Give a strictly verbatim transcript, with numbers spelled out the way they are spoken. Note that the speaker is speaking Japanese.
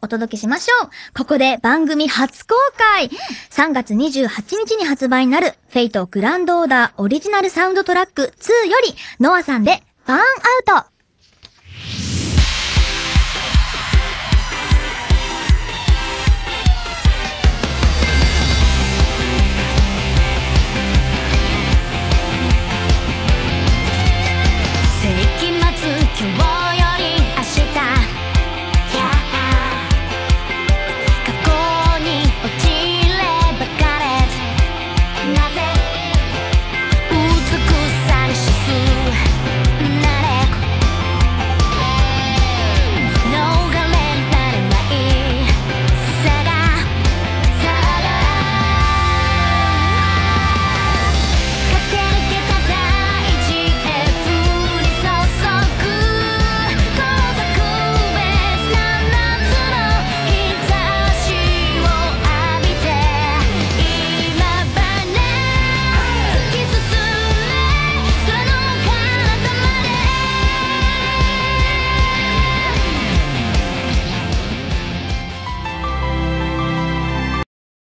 お届けしましょう。ここで番組初公開。さんがつにじゅうはちにちに発売になるフェイトグランドオーダーオリジナルサウンドトラックツーよりノアさんでバーンアウト。